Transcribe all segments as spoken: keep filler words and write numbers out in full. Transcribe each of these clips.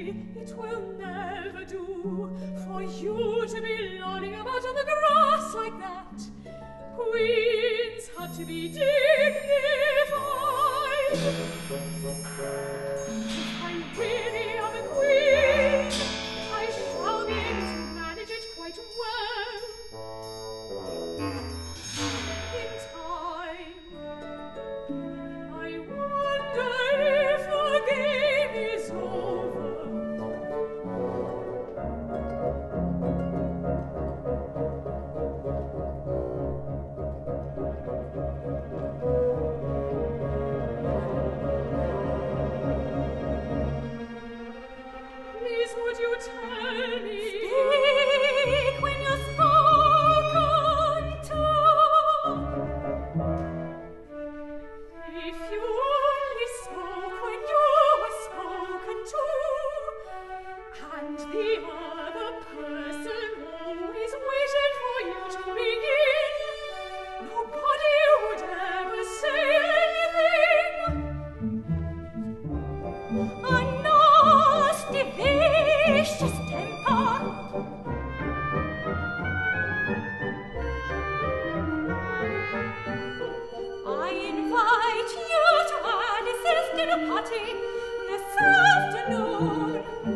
it will never do for you to be lolling about on the grass like that. Queens have to be dignified. If I really am a queen, I shall be able to manage it quite well. In time, I wonder if the game is over. Please, would you tell me? Speak when you're spoken to. If you only spoke when you were spoken to, and the other person always waited for you to begin, nobody would ever say anything. A nasty, vicious temper. I invite you to an assist dinner party this afternoon.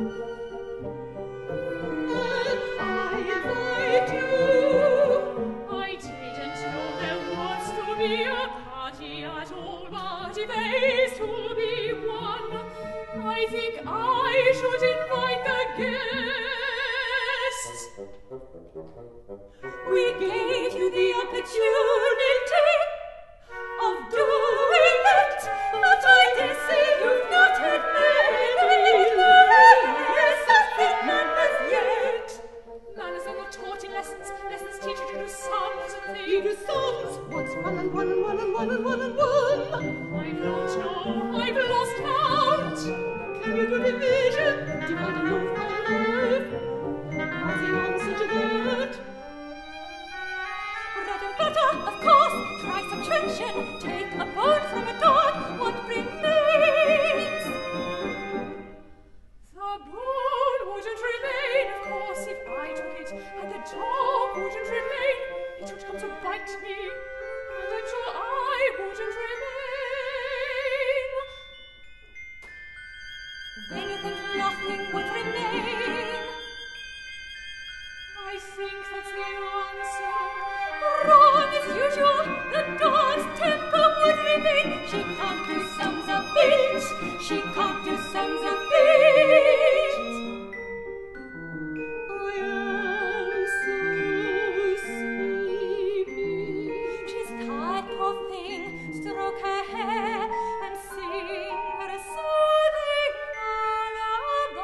And I invite you. I didn't know there was to be a party at all, but if there is to be one, I think I should invite the guests. We gave you the opportunity of doing it, but I dare say you've not had many lessons in manners yet. Manners are not taught in lessons. Lessons teach you to do sums and things. You do sums. What's one and one and one and one and one and one? I don't know. I've lost count. Can you do division? Divide and move by life. What's the answer to that? Bread and butter, of course. Try subtraction. Take a bone from a dog. What remains? The bone wouldn't remain, of course, if I took it, and the dog wouldn't remain. It would come to bite me, and I'm sure I wouldn't remain. Then you think nothing would remain. I think that's the answer. Wrong as usual, the dog's temper would remain. She can't do sums a bit. She can't do sums a bit. I am so sleepy. She's tired, poor thing. Stroke her hair and sing her a soothing lullaby.